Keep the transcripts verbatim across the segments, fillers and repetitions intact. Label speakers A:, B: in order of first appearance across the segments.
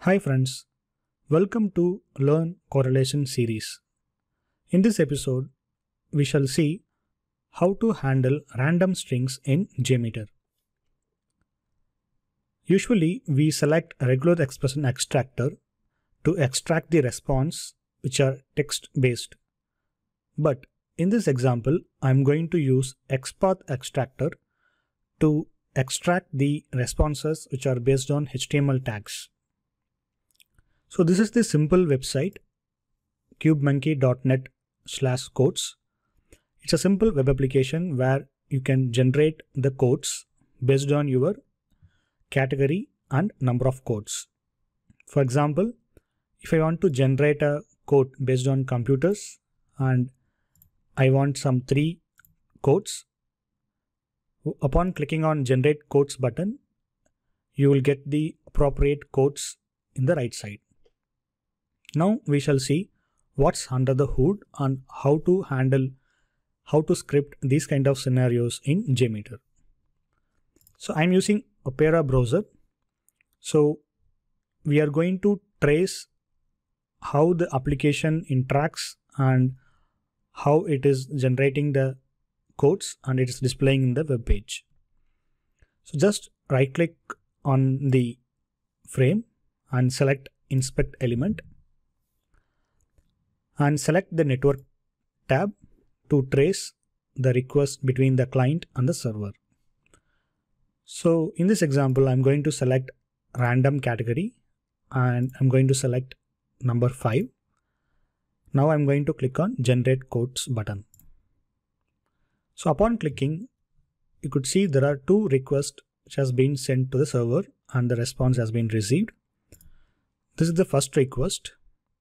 A: Hi friends, welcome to Learn Correlation series. In this episode, we shall see how to handle random strings in JMeter. Usually, we select a regular expression extractor to extract the response which are text-based. But in this example, I'm going to use XPath extractor to extract the responses which are based on H T M L tags. So this is the simple website, cubemonkey dot net slash codes. It's a simple web application where you can generate the codes based on your category and number of codes. For example, if I want to generate a code based on computers and I want some three codes, upon clicking on generate codes button, you will get the appropriate codes in the right side. Now we shall see what's under the hood and how to handle, how to script these kind of scenarios in JMeter. So I'm using Opera browser. So we are going to trace how the application interacts and how it is generating the codes and it is displaying in the web page. So just right click on the frame and select inspect element and select the network tab to trace the request between the client and the server. So in this example, I'm going to select random category and I'm going to select number five. Now I'm going to click on generate codes button. So upon clicking, you could see there are two requests which has been sent to the server and the response has been received. This is the first request.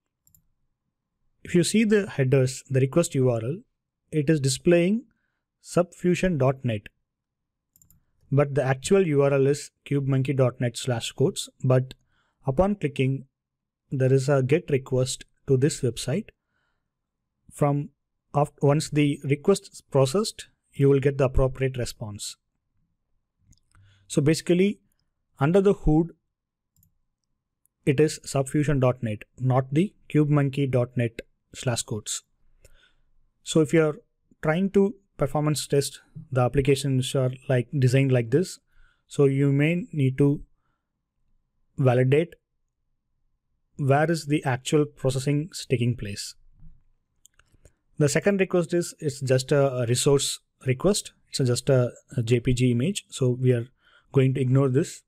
A: If you see the headers, the request U R L, it is displaying subfusion dot net. But the actual U R L is cubemonkey dot net slash codes. But upon clicking, there is a get request to this website. From after, once the request is processed, you will get the appropriate response. So basically, under the hood, it is subfusion dot net, not the cubemonkey dot net slash codes. So if you are trying to performance test the applications are like designed like this, so you may need to validate where is the actual processing taking place. The second request is it's just a resource request. It's just a, a J P G image. So we are going to ignore this.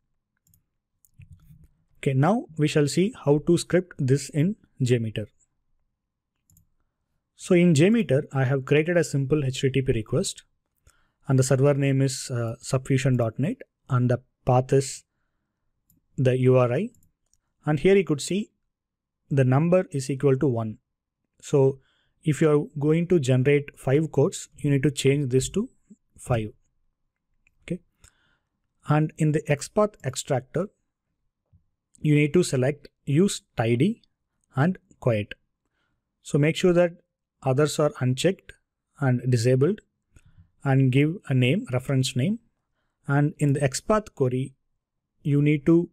A: Okay, now we shall see how to script this in JMeter. So in JMeter, I have created a simple H T T P request and the server name is uh, subfusion dot net and the path is the U R I. And here you could see the number is equal to one. So if you are going to generate five codes, you need to change this to five. Okay. And in the XPath extractor, you need to select use tidy and quiet. So make sure that others are unchecked and disabled and give a name, reference name. And in the XPath query, you need to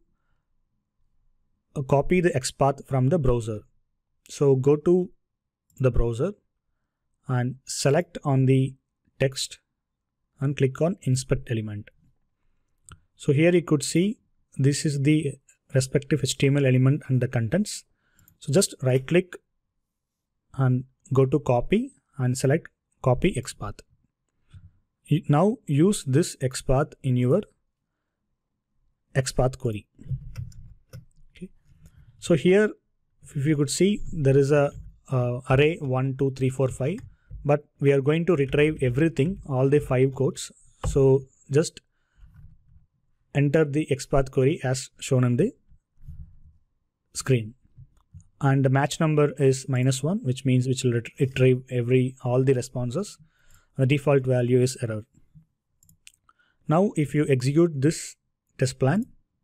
A: copy the XPath from the browser. So go to the browser and select on the text and click on inspect element. So here you could see this is the respective H T M L element and the contents. So just right click and go to copy and select copy XPath. Now use this XPath in your XPath query. Okay. So here if you could see there is a uh, array one, two, three, four, five, but we are going to retrieve everything, all the five codes. So just enter the XPath query as shown on the screen. And the match number is minus one, which means which will retrieve every all the responses. The default value is error. Now if you execute this test plan,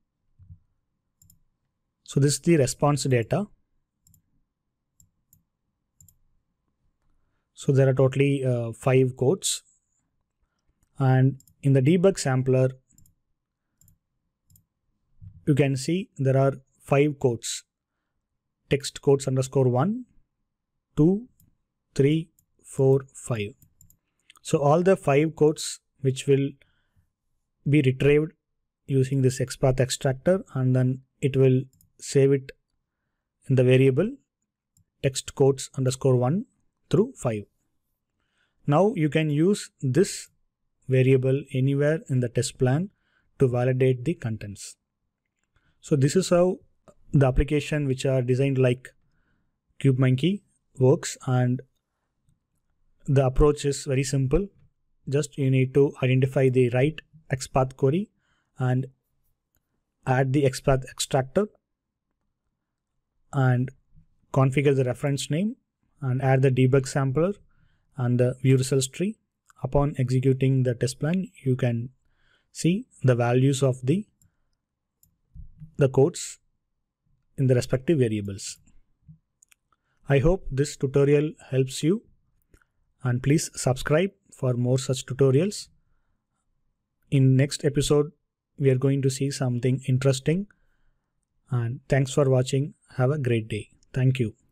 A: so this is the response data. So there are totally uh, five codes, and in the debug sampler, you can see there are five quotes, text quotes underscore one, two, three, four, five. So all the five quotes which will be retrieved using this XPath extractor, and then it will save it in the variable text quotes underscore one through five. Now you can use this variable anywhere in the test plan to validate the contents. So this is how the application which are designed like KubeMonkey works, and the approach is very simple. Just you need to identify the right XPath query and add the XPath extractor and configure the reference name and add the debug sampler and the view results tree. Upon executing the test plan, you can see the values of the, the codes in the respective variables. I hope this tutorial helps you, and please subscribe for more such tutorials. In next episode, we are going to see something interesting, and thanks for watching. Have a great day. Thank you.